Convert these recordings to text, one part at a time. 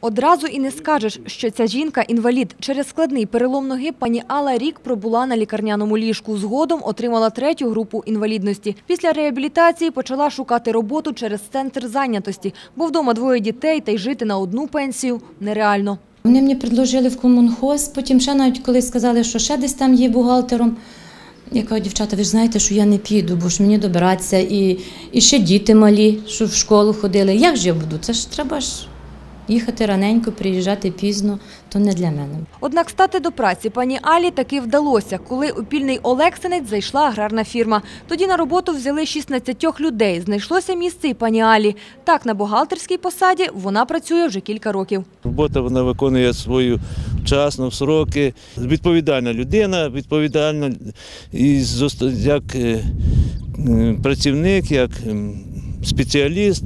Одразу і не скажеш, що ця жінка – інвалід. Через складний перелом ноги пані Алла рік пробула на лікарняному ліжку. Згодом отримала 3-ю групу інвалідності. Після реабілітації почала шукати роботу через центр зайнятості, бо вдома 2 дітей та й жити на одну пенсію нереально. Вони мені предложили в комунхоз, потім ще навіть коли сказали, що ще десь там є бухгалтером. Я кажу, дівчата, ви ж знаєте, що я не піду, бо ж мені добиратися, і ще діти малі, що в школу ходили. Як ж я буду? Це ж треба їхати раненько, приїжджати пізно, то не для мене. Однак стати до праці пані Алі таки вдалося, коли у Пільний Олексинець зайшла аграрна фірма. Тоді на роботу взяли 16 людей. Знайшлося місце і пані Алі. Так, на бухгалтерській посаді вона працює вже кілька років. Робота вона виконує свою вчасно, в сроки. Відповідальна людина, відповідальна як працівник, як спеціаліст.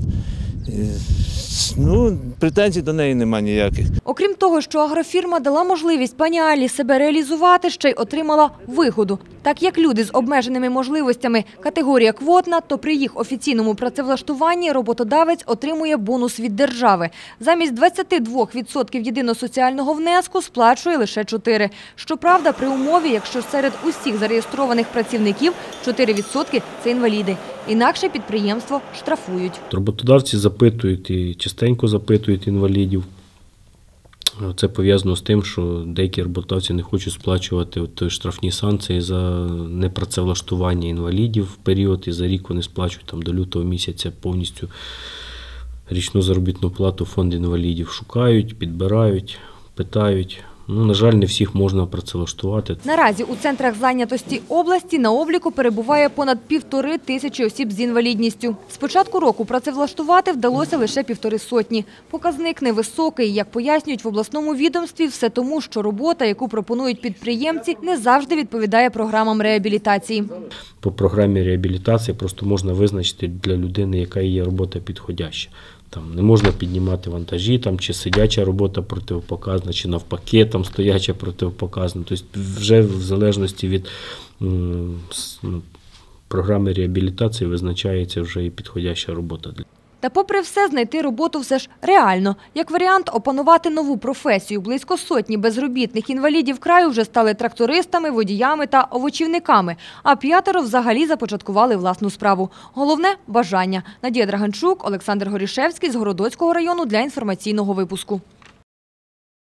Претензій до неї немає ніяких. Окрім того, що агрофірма дала можливість пані Алі себе реалізувати, ще й отримала вигоду. Так як люди з обмеженими можливостями категорія квотна, то при їх офіційному працевлаштуванні роботодавець отримує бонус від держави. Замість 22% єдиного соціального внеску сплачує лише 4%. Щоправда, при умові, якщо серед усіх зареєстрованих працівників 4% – це інваліди. Інакше підприємство штрафують. Роботодавці запитують і частенько запитують інвалідів. Це пов'язано з тим, що деякі роботодавці не хочуть сплачувати штрафні санкції за непрацевлаштування інвалідів в період, і за рік вони сплачують до лютого місяця повністю річну заробітну плату в фонд інвалідів. Шукають, підбирають, питають. На жаль, не всіх можна працевлаштувати. Наразі у центрах зайнятості області на обліку перебуває понад 1500 осіб з інвалідністю. З початку року працевлаштувати вдалося лише 150. Показник невисокий, як пояснюють в обласному відомстві, все тому, що робота, яку пропонують підприємці, не завжди відповідає програмам реабілітації. По програмі реабілітації просто можна визначити для людини, яка є робота підходяща. Не можна піднімати вантажі, чи сидяча робота протипоказана, чи навпаки стояча протипоказана. Тобто вже в залежності від програми реабілітації визначається вже і підходяща робота. Та попри все, знайти роботу все ж реально. Як варіант, опанувати нову професію. Близько 100 безробітних інвалідів краю вже стали трактористами, водіями та овочівниками. А 5 взагалі започаткували власну справу. Головне – бажання. Надія Драганчук, Олександр Горішевський з Городоцького району для інформаційного випуску.